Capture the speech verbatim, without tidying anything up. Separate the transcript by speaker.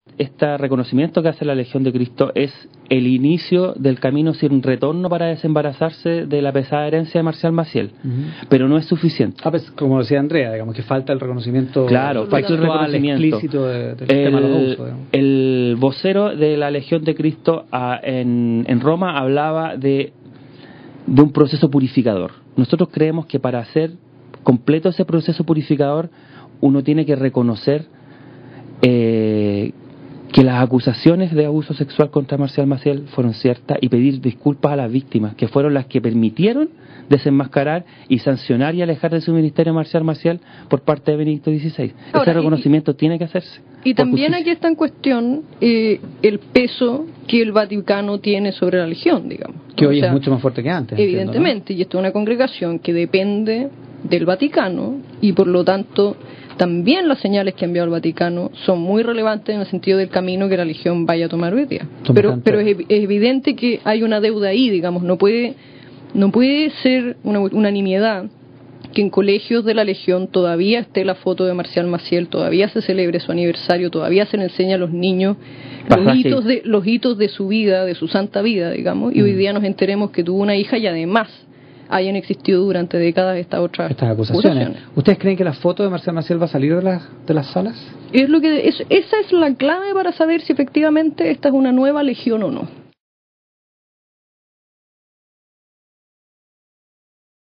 Speaker 1: Este reconocimiento que hace la Legión de Cristo es el inicio del camino sin retorno para desembarazarse de la pesada herencia de Marcial Maciel, uh-huh. pero no es suficiente.
Speaker 2: Ah, pues, como decía Andrea, digamos que falta el reconocimiento,
Speaker 1: claro, falta el reconocimiento
Speaker 2: explícito de, del el, tema de los abusos. Digamos.
Speaker 1: El vocero de la Legión de Cristo a, en, en Roma hablaba de, de un proceso purificador. Nosotros creemos que para hacer completo ese proceso purificador uno tiene que reconocer eh, que las acusaciones de abuso sexual contra Marcial Maciel fueron ciertas y pedir disculpas a las víctimas, que fueron las que permitieron desenmascarar y sancionar y alejar de su ministerio Marcial Maciel por parte de Benedicto dieciséis. Ahora, ese reconocimiento y, tiene que hacerse.
Speaker 3: Y también justicia. Aquí está en cuestión eh, el peso que el Vaticano tiene sobre la Legión, digamos.
Speaker 2: Que hoy o sea, es mucho más fuerte que antes.
Speaker 3: Evidentemente,
Speaker 2: entiendo, ¿no?
Speaker 3: Y esto es una congregación que depende del Vaticano y por lo tanto también las señales que ha enviado el Vaticano son muy relevantes en el sentido del camino que la Legión vaya a tomar hoy día. Pero, pero es, es evidente que hay una deuda ahí, digamos, no puede no puede ser una unanimidad que en colegios de la Legión todavía esté la foto de Marcial Maciel, todavía se celebre su aniversario, todavía se le enseña a los niños los hitos, de, los hitos de su vida, de su santa vida, digamos, y mm. hoy día nos enteremos que tuvo una hija y además hayan existido durante décadas estas otras
Speaker 2: estas acusaciones. acusaciones. ¿Ustedes creen que la foto de Marcial Maciel va a salir de las de las salas?
Speaker 3: Es lo que es, esa es la clave para saber si efectivamente esta es una nueva legión o no.